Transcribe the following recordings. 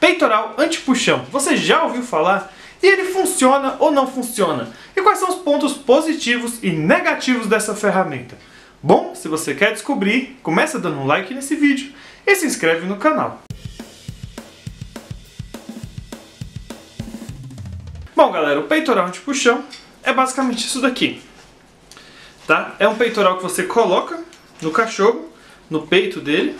Peitoral anti-puxão. Você já ouviu falar? E ele funciona ou não funciona? E quais são os pontos positivos e negativos dessa ferramenta? Bom, se você quer descobrir, começa dando um like nesse vídeo e se inscreve no canal. Bom, galera, o peitoral anti-puxão é basicamente isso daqui. Tá? É um peitoral que você coloca no cachorro, no peito dele.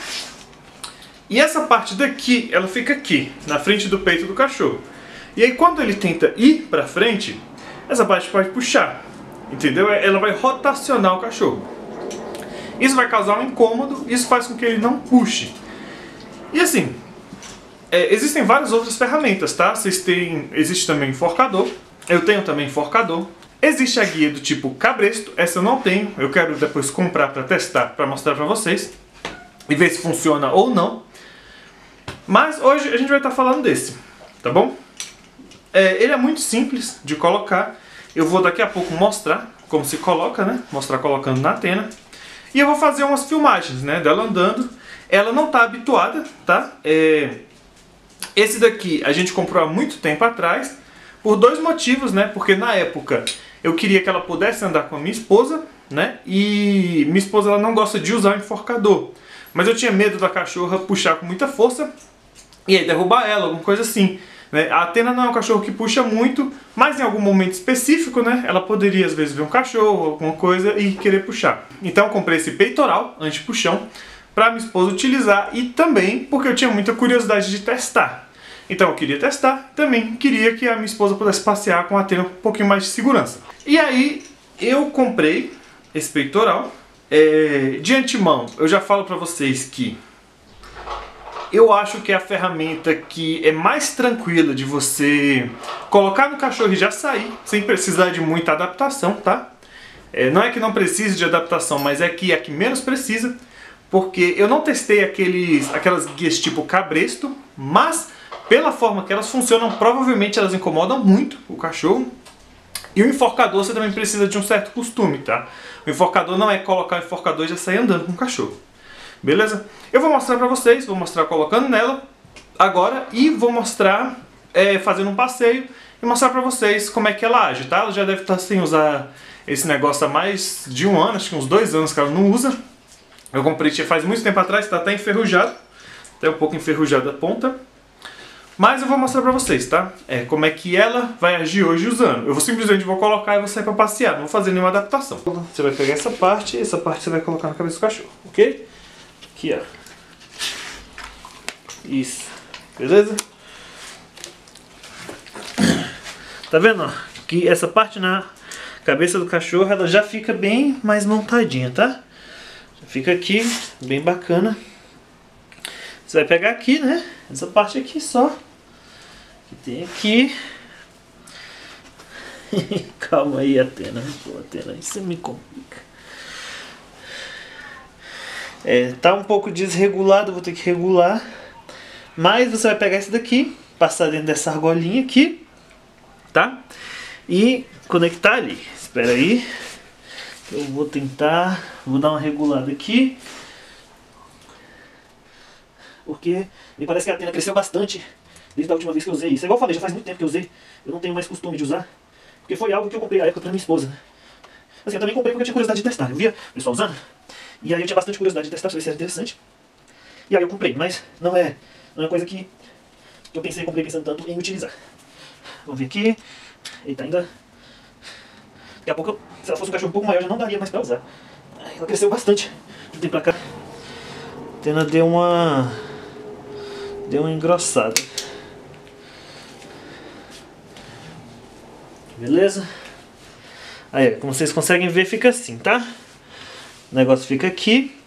E essa parte daqui, ela fica aqui, na frente do peito do cachorro. E aí quando ele tenta ir pra frente, essa parte pode puxar, entendeu? Ela vai rotacionar o cachorro. Isso vai causar um incômodo, isso faz com que ele não puxe. E assim, existem várias outras ferramentas, tá? Existe também enforcador, eu tenho também enforcador. Existe a guia do tipo cabresto, essa eu não tenho, eu quero depois comprar pra testar, pra mostrar pra vocês. E ver se funciona ou não. Mas hoje a gente vai estar falando desse, tá bom? Ele é muito simples de colocar. Eu vou daqui a pouco mostrar como se coloca, né? Mostrar colocando na antena. E eu vou fazer umas filmagens, né? Dela andando. Ela não está habituada, tá? Esse daqui a gente comprou há muito tempo atrás. Por dois motivos, né? Porque na época eu queria que ela pudesse andar com a minha esposa, né? E minha esposa ela não gosta de usar o enforcador. Mas eu tinha medo da cachorra puxar com muita força e aí derrubar ela, alguma coisa assim, né? A Athena não é um cachorro que puxa muito, mas em algum momento específico, né, ela poderia às vezes ver um cachorro, alguma coisa e querer puxar. Então eu comprei esse peitoral anti-puxão para minha esposa utilizar e também porque eu tinha muita curiosidade de testar. Então eu queria testar, também queria que a minha esposa pudesse passear com a Athena com um pouquinho mais de segurança. E aí eu comprei esse peitoral. De antemão, eu já falo pra vocês que eu acho que é a ferramenta que é mais tranquila de você colocar no cachorro e já sair, sem precisar de muita adaptação, tá? Não é que não precise de adaptação, mas é que menos precisa, porque eu não testei aquelas guias tipo cabresto, mas pela forma que elas funcionam, provavelmente elas incomodam muito o cachorro. E o enforcador você também precisa de um certo costume, tá? O enforcador não é colocar o enforcador e já sair andando com o cachorro. Beleza? Eu vou mostrar pra vocês, vou mostrar colocando nela agora e vou mostrar fazendo um passeio e mostrar pra vocês como é que ela age, tá? Ela já deve estar sem usar esse negócio há mais de um ano, acho que uns 2 anos que ela não usa. Eu comprei faz muito tempo atrás, tá até enferrujado, até um pouco enferrujada a ponta. Mas eu vou mostrar pra vocês, tá? Como é que ela vai agir hoje usando. Eu simplesmente vou colocar e vou sair pra passear, não vou fazer nenhuma adaptação. Você vai pegar essa parte você vai colocar na cabeça do cachorro, ok? Aqui, ó. Isso. Beleza? Tá vendo, ó? Que essa parte na cabeça do cachorro, ela já fica bem mais montadinha, tá? Já fica aqui, bem bacana. Você vai pegar aqui, né? Essa parte aqui só. Que tem aqui. Calma aí, Athena. Pô, Athena, isso me complica. Tá um pouco desregulado, vou ter que regular. Mas você vai pegar esse daqui, passar dentro dessa argolinha aqui, tá? E conectar ali. Espera aí. Eu vou tentar. Vou dar uma regulada aqui. Porque me parece que a Athena cresceu bastante desde a última vez que eu usei isso. É igual eu falei, já faz muito tempo que eu usei. Eu não tenho mais costume de usar. Porque foi algo que eu comprei à época pra minha esposa, né? Assim, eu também comprei porque eu tinha curiosidade de testar. Eu via o pessoal usando. E aí eu tinha bastante curiosidade de testar pra ver se era interessante. E aí eu comprei, mas não é uma coisa que eu comprei pensando tanto em utilizar. Vamos ver aqui. Eita, ainda... Daqui a pouco, se ela fosse um cachorro um pouco maior, já não daria mais pra usar. Ela cresceu bastante de um tempo pra cá. A Athena deu uma engrossada. Beleza? Aí, como vocês conseguem ver, fica assim, tá? O negócio fica aqui.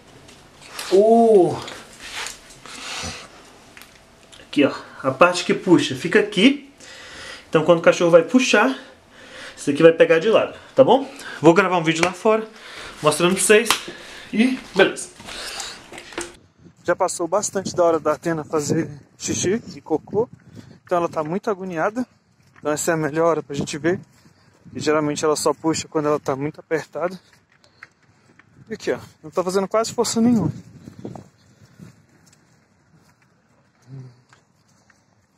Aqui, ó. A parte que puxa fica aqui. Então, quando o cachorro vai puxar, isso aqui vai pegar de lado, tá bom? Vou gravar um vídeo lá fora, mostrando pra vocês. E beleza. Já passou bastante da hora da Athena fazer xixi e cocô. Então ela tá muito agoniada. Então essa é a melhor hora pra gente ver. E geralmente ela só puxa quando ela tá muito apertada. E aqui, ó. Não tá fazendo quase força nenhuma.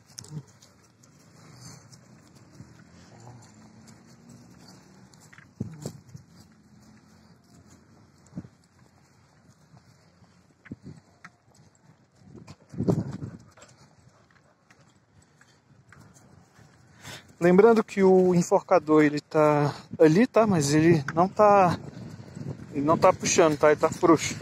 lembrando que o enforcador ele tá ali, tá? Mas ele não tá puxando, tá? Ele tá frouxo.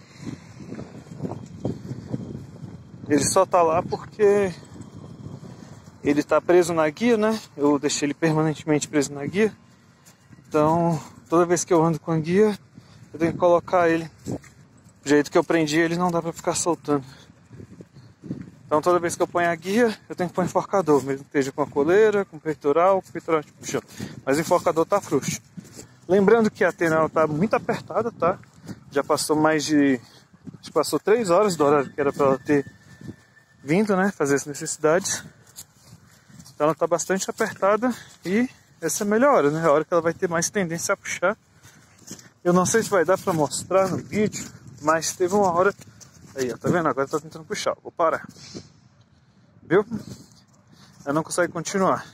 Ele só tá lá porque ele tá preso na guia, né? Eu deixei ele permanentemente preso na guia. Então, toda vez que eu ando com a guia, eu tenho que colocar ele. Do jeito que eu prendi ele, não dá pra ficar soltando. Então, toda vez que eu ponho a guia, eu tenho que pôr o enforcador. Mesmo que esteja com a coleira, com o peitoral puxando. Mas o enforcador tá frouxo. Lembrando que a Athena tá muito apertada, tá? Já passou acho que passou 3 horas do horário que era pra ela ter vindo, né? Fazer as necessidades. Então ela tá bastante apertada e essa é a melhor hora, né? A hora que ela vai ter mais tendência a puxar. Eu não sei se vai dar pra mostrar no vídeo, mas teve uma hora... Aí, ó, tá vendo? Agora tá tentando puxar. Vou parar. Viu? Ela não consegue continuar.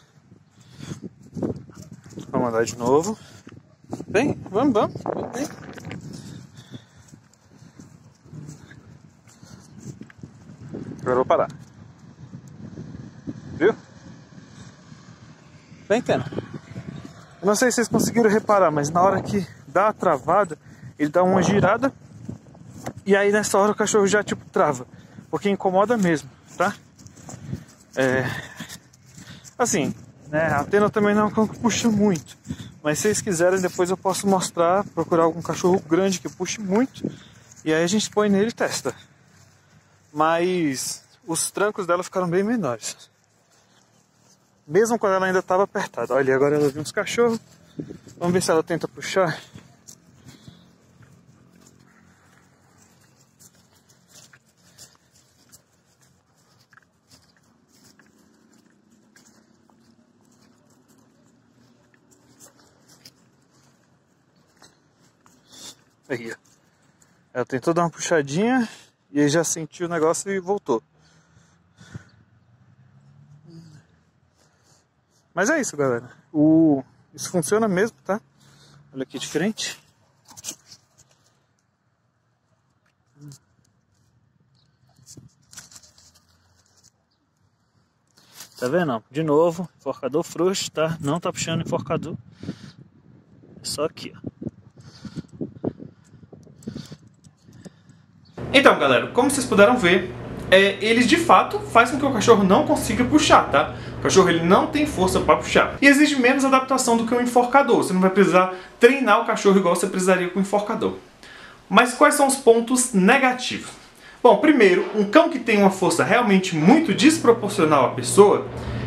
Vamos andar de novo. Vem, vamos. Vem. Agora eu vou parar. Viu? Vem, Tena. Eu não sei se vocês conseguiram reparar, mas na hora que dá a travada, ele dá uma girada. E aí nessa hora o cachorro já tipo trava. Porque incomoda mesmo, tá? Assim, né? A Athena também não é um cão que puxa muito. Mas se vocês quiserem, depois eu posso mostrar, procurar algum cachorro grande que puxe muito. E aí a gente põe nele e testa. Mas os trancos dela ficaram bem menores. Mesmo quando ela ainda estava apertada. Olha, agora ela viu uns cachorros. Vamos ver se ela tenta puxar. Aí, ó. Ela tentou dar uma puxadinha e aí já sentiu o negócio e voltou. Mas é isso, galera. Isso funciona mesmo, tá? Olha aqui de frente. Tá vendo? De novo, enforcador frouxo, tá? Não tá puxando enforcador. É só aqui, ó. Então, galera, como vocês puderam ver, eles de fato fazem com que o cachorro não consiga puxar, tá? O cachorro ele não tem força para puxar. E exige menos adaptação do que um enforcador. Você não vai precisar treinar o cachorro igual você precisaria com o enforcador. Mas quais são os pontos negativos? Bom, primeiro, um cão que tem uma força realmente muito desproporcional à pessoa,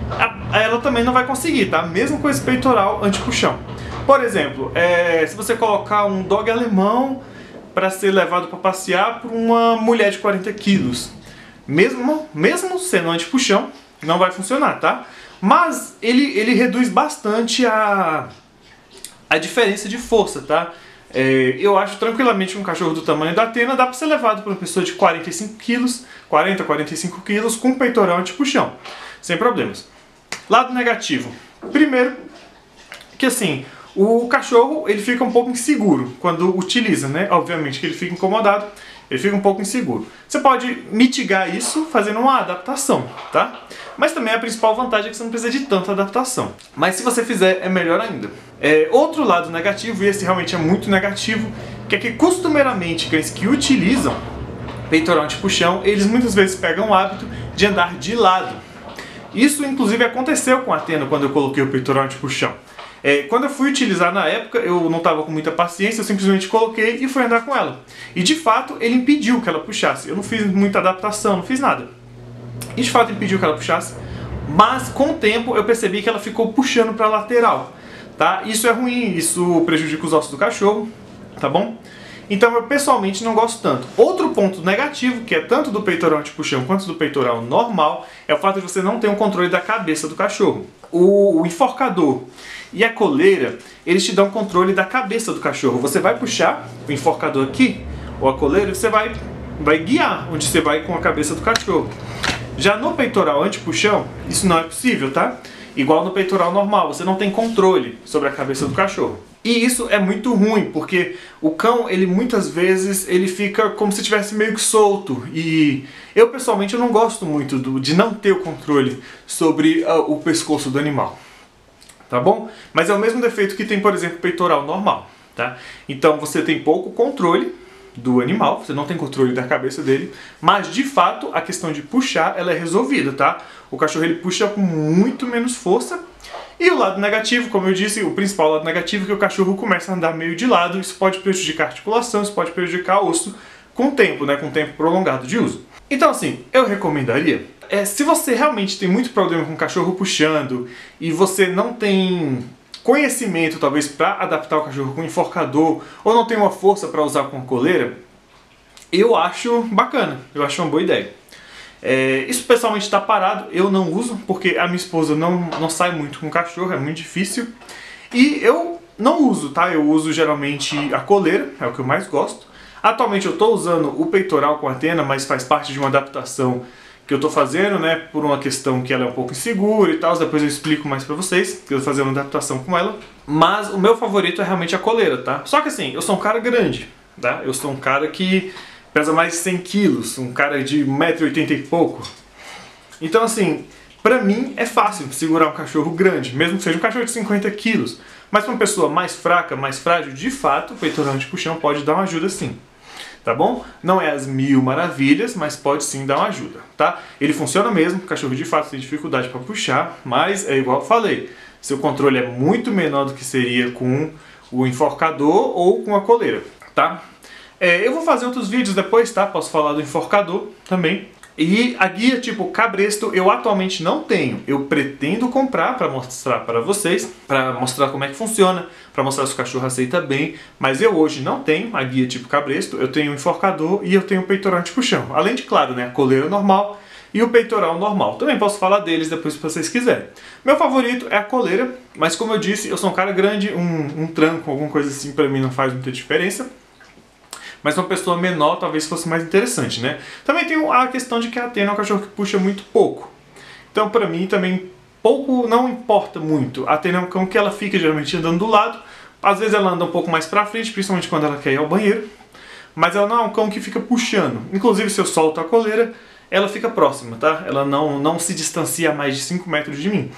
ela também não vai conseguir, tá? Mesmo com esse peitoral anti-puxão. Por exemplo, se você colocar um dog alemão para ser levado para passear por uma mulher de 40 quilos, mesmo sendo anti-puxão, não vai funcionar, tá? Mas ele reduz bastante a diferença de força, tá? Eu acho tranquilamente que um cachorro do tamanho da Athena dá para ser levado por uma pessoa de 45 quilos, 40, 45 quilos, com peitoral anti-puxão, sem problemas. Lado negativo. Primeiro, que assim, o cachorro ele fica um pouco inseguro quando utiliza, né? Obviamente que ele fica incomodado, ele fica um pouco inseguro. Você pode mitigar isso fazendo uma adaptação, tá? Mas também a principal vantagem é que você não precisa de tanta adaptação. Mas se você fizer, é melhor ainda. Outro lado negativo, e esse realmente é muito negativo, que é que costumeiramente cães que utilizam peitoral anti-puxão, eles muitas vezes pegam o hábito de andar de lado. Isso inclusive aconteceu com a Athena quando eu coloquei o peitoral anti-puxão. Quando eu fui utilizar na época, eu não estava com muita paciência, eu simplesmente coloquei e fui andar com ela. E de fato, ele impediu que ela puxasse. Eu não fiz muita adaptação, não fiz nada. E de fato impediu que ela puxasse, mas com o tempo eu percebi que ela ficou puxando para a lateral, tá? Isso é ruim, isso prejudica os ossos do cachorro, tá bom? Então eu pessoalmente não gosto tanto. Outro ponto negativo, que é tanto do peitoral anti-puxão quanto do peitoral normal, é o fato de você não ter um controle da cabeça do cachorro. O enforcador e a coleira, eles te dão controle da cabeça do cachorro. Você vai puxar o enforcador aqui, ou a coleira, e você vai guiar onde você vai com a cabeça do cachorro. Já no peitoral anti-puxão, isso não é possível, tá? Igual no peitoral normal, você não tem controle sobre a cabeça do cachorro. E isso é muito ruim, porque o cão, ele muitas vezes, ele fica como se estivesse meio que solto. E eu, pessoalmente, eu não gosto muito de não ter o controle sobre o pescoço do animal. tá bom? Mas é o mesmo defeito que tem, por exemplo, o peitoral normal, tá? Então você tem pouco controle do animal, você não tem controle da cabeça dele, mas de fato a questão de puxar ela é resolvida, tá? O cachorro ele puxa com muito menos força. E o lado negativo, como eu disse, o principal lado negativo é que o cachorro começa a andar meio de lado, isso pode prejudicar a articulação, isso pode prejudicar o osso com o tempo, né, com o tempo prolongado de uso. Então assim, eu recomendaria, se você realmente tem muito problema com o cachorro puxando e você não tem conhecimento talvez para adaptar o cachorro com enforcador ou não tem uma força para usar com a coleira, eu acho bacana, eu acho uma boa ideia. Isso pessoalmente está parado, eu não uso, porque a minha esposa não sai muito com o cachorro, é muito difícil. E eu não uso, tá? Eu uso geralmente a coleira, é o que eu mais gosto. Atualmente eu estou usando o peitoral com antena, mas faz parte de uma adaptação que eu estou fazendo, né? Por uma questão que ela é um pouco insegura e tal, depois eu explico mais pra vocês, que eu vou fazer uma adaptação com ela. Mas o meu favorito é realmente a coleira, tá? Só que assim, eu sou um cara grande, tá? Eu sou um cara que pesa mais de 100 quilos, um cara de 1,80 m e pouco. Então assim, pra mim é fácil segurar um cachorro grande, mesmo que seja um cachorro de 50 quilos. Mas pra uma pessoa mais fraca, mais frágil, de fato, o peitoral de puxão pode dar uma ajuda sim. Tá bom? Não é as mil maravilhas, mas pode sim dar uma ajuda, tá? Ele funciona mesmo, o cachorro de fato tem dificuldade para puxar, mas é igual eu falei, seu controle é muito menor do que seria com o enforcador ou com a coleira, tá? Eu vou fazer outros vídeos depois, tá? Posso falar do enforcador também. E a guia tipo cabresto eu atualmente não tenho. Eu pretendo comprar para mostrar para vocês, para mostrar como é que funciona, para mostrar se o cachorro aceita bem. Mas eu hoje não tenho a guia tipo cabresto, eu tenho o enforcador e eu tenho o peitoral de puxão. Além de, claro, né, a coleira normal e o peitoral normal. Também posso falar deles depois se vocês quiserem. Meu favorito é a coleira, mas como eu disse, eu sou um cara grande, um tranco, alguma coisa assim para mim não faz muita diferença. Mas uma pessoa menor talvez fosse mais interessante, né? Também tem a questão de que a Athena é um cachorro que puxa muito pouco. Então pra mim também pouco não importa muito. A Athena é um cão que ela fica geralmente andando do lado. Às vezes ela anda um pouco mais pra frente, principalmente quando ela quer ir ao banheiro. Mas ela não é um cão que fica puxando. Inclusive se eu solto a coleira, ela fica próxima, tá? Ela não se distancia a mais de 5 metros de mim.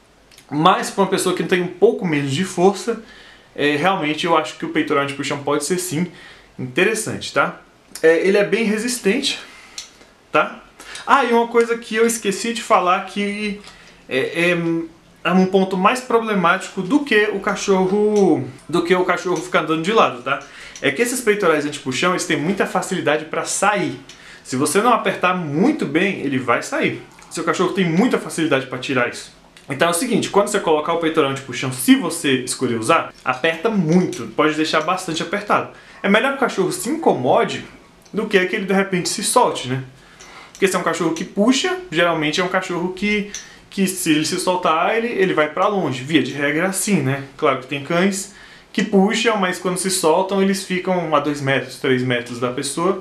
Mas para uma pessoa que tem um pouco menos de força, realmente eu acho que o peitoral de puxão pode ser sim interessante, tá? Ele é bem resistente, tá? Ah, e uma coisa que eu esqueci de falar que é um ponto mais problemático do que o cachorro ficar andando de lado, tá? É que esses peitorais anti-puxão, eles têm muita facilidade para sair. Se você não apertar muito bem, ele vai sair. Seu cachorro tem muita facilidade para tirar isso. Então é o seguinte, quando você colocar o peitoral anti-puxão, se você escolher usar, aperta muito, pode deixar bastante apertado. É melhor que o cachorro se incomode do que ele de repente se solte, né? Porque se é um cachorro que puxa, geralmente é um cachorro que se ele se soltar, ele vai pra longe. Via de regra é assim, né? Claro que tem cães que puxam, mas quando se soltam eles ficam a 2 metros, 3 metros da pessoa.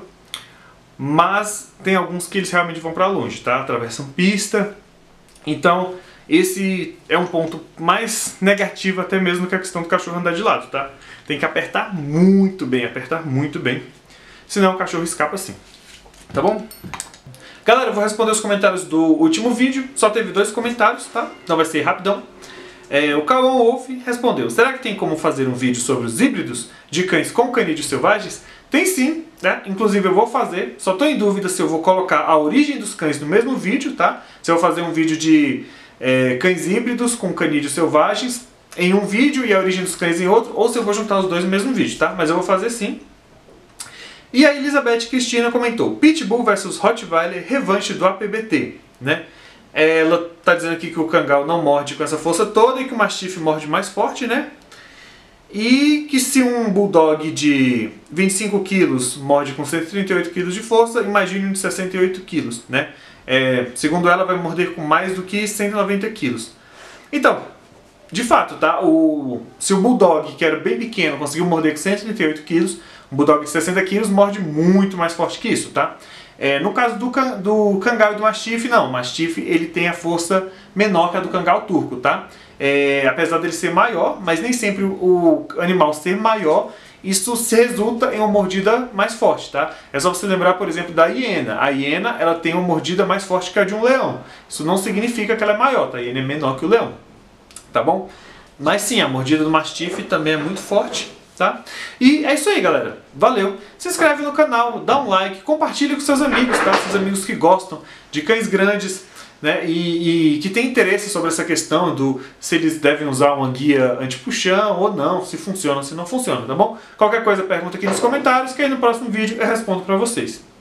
Mas tem alguns que eles realmente vão pra longe, tá? Atravessam pista. Então esse é um ponto mais negativo até mesmo que a questão do cachorro andar de lado, tá? Tem que apertar muito bem, senão o cachorro escapa assim, tá bom? Galera, eu vou responder os comentários do último vídeo, só teve 2 comentários, tá? Então vai ser rapidão. O Cauã Wolf respondeu: será que tem como fazer um vídeo sobre os híbridos de cães com canídeos selvagens? Tem sim, né? Inclusive eu vou fazer, só tô em dúvida se eu vou colocar a origem dos cães no mesmo vídeo, tá? Se eu vou fazer um vídeo de cães híbridos com canídeos selvagens em um vídeo e a origem dos cães em outro, ou se eu vou juntar os dois no mesmo vídeo, tá? Mas eu vou fazer sim. E a Elizabeth Cristina comentou: Pitbull vs Rottweiler, revanche do APBT, né? Ela tá dizendo aqui que o Kangal não morde com essa força toda e que o Mastiff morde mais forte, né? E que se um Bulldog de 25 quilos morde com 138 quilos de força, imagine um de 68 quilos, né? Segundo ela, vai morder com mais do que 190 quilos. Então, de fato, tá? Se o Bulldog, que era bem pequeno, conseguiu morder com 138 quilos, um Bulldog de 60 quilos morde muito mais forte que isso, tá? No caso do Kangal e do Mastiff, não. O Mastiff ele tem a força menor que a do Kangal turco, tá? Apesar dele ser maior, mas nem sempre o animal ser maior, isso se resulta em uma mordida mais forte, tá? É só você lembrar, por exemplo, da hiena. A hiena, ela tem uma mordida mais forte que a de um leão. Isso não significa que ela é maior, tá? A hiena é menor que o leão, tá bom? Mas sim, a mordida do mastife também é muito forte, tá? E é isso aí, galera. Valeu! Se inscreve no canal, dá um like, compartilha com seus amigos, tá? Seus amigos que gostam de cães grandes, né? E que tem interesse sobre essa questão do se eles devem usar uma guia anti-puxão ou não, se funciona ou se não funciona, tá bom? Qualquer coisa pergunta aqui nos comentários, que aí no próximo vídeo eu respondo pra vocês.